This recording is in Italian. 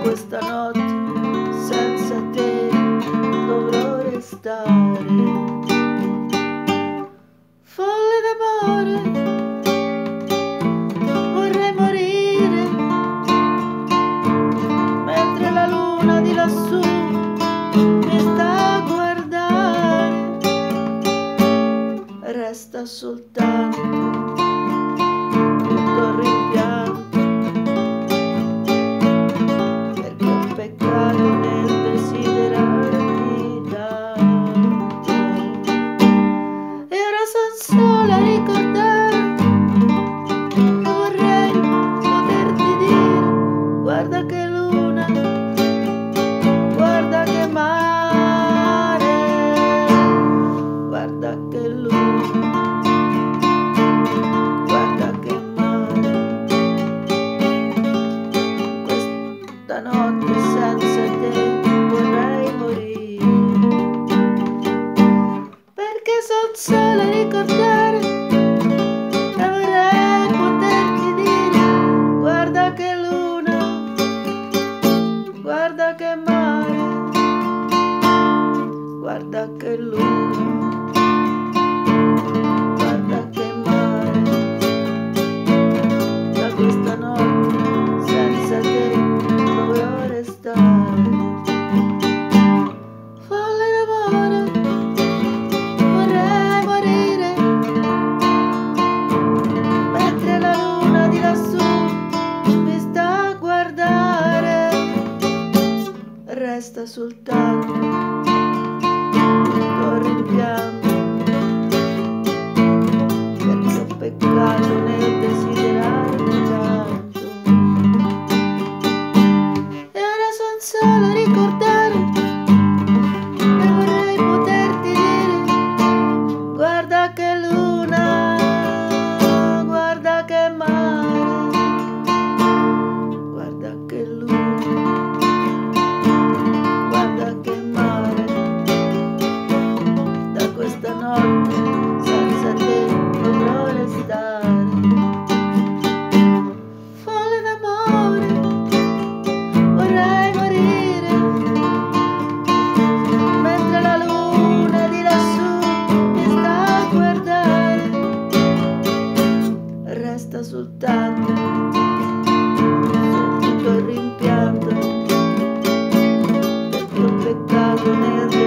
questa notte senza te dovrò restare. Folle d'amore, vorrei morire, mentre la luna di lassù mi sta a guardare. Resta soltanto tutto rimpianto, perché ho peccato nel desiderarti tanto. E ora son sola a ricordare che vorrei poterti dire: guarda che luna, guarda che mare, guarda che luna, guarda che mare. Questa notte senza te vorrei morire, perché son sola a ricordare e vorrei poterti dire: guarda che luna, guarda che mare, guarda che luna, guarda che mare. Da questa notte senza te dovrò restare. Folle d'amore, vorrei morire, mentre la luna di lassù mi sta a guardare. Resta soltanto tutto rimpianto, perché ho peccato nel desiderarti tanto. E ora son sola a ricordare e vorrei poterti dire: guarda che luna, guarda che mare, guarda che luna, guarda che mare. Da questa notte senza te dovrò restare. Folle d'amore, vorrei morire, mentre la luna di lassù mi sta a guardare. Resta soltanto tutto il rimpianto, perché ho peccato nel